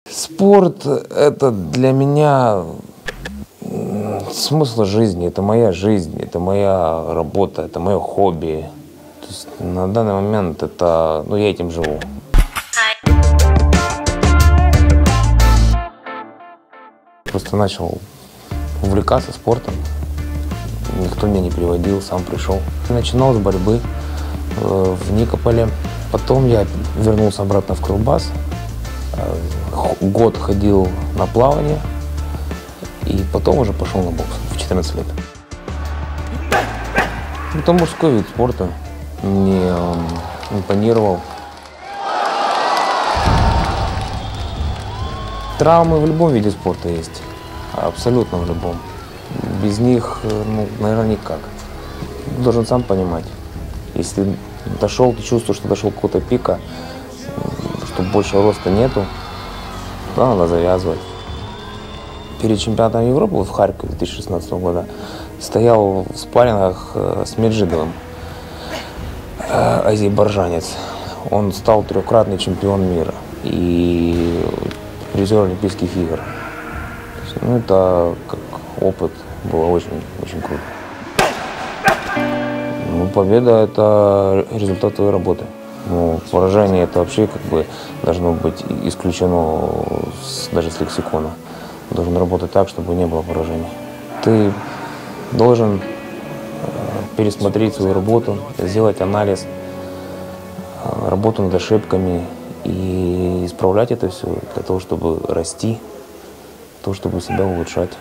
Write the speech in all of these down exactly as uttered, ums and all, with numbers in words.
Спорт – это для меня смысл жизни, это моя жизнь, это моя работа, это мое хобби. То есть на данный момент это, ну, я этим живу. Просто начал увлекаться спортом, никто меня не приводил, сам пришел. Начинал с борьбы в Никополе, потом я вернулся обратно в Кривбас, год ходил на плавание и потом уже пошел на бокс в четырнадцать лет. Это мужской вид спорта, мне он импонировал. Травмы в любом виде спорта есть, абсолютно в любом. Без них, ну, наверное, никак. Ты должен сам понимать. Если дошел, ты чувствуешь, что дошел какого-то пика, что больше роста нету, то надо завязывать. Перед чемпионатом Европы в Харькове две тысячи шестнадцатого года стоял в спаррингах с Меджидовым, азербайджанец. Он стал трехкратный чемпион мира и призер Олимпийских игр. Ну, это как опыт, было очень, очень круто. Ну, победа – это результат твоей работы. Ну, поражение – это вообще как бы должно быть исключено с, даже с лексикона. Должен работать так, чтобы не было поражений. Ты должен пересмотреть свою работу, сделать анализ, работу над ошибками и исправлять это все для того, чтобы расти, для того, чтобы себя улучшать.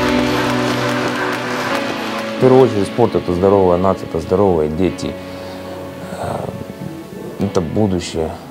В первую очередь спорт – это здоровая нация, это здоровые дети, это будущее.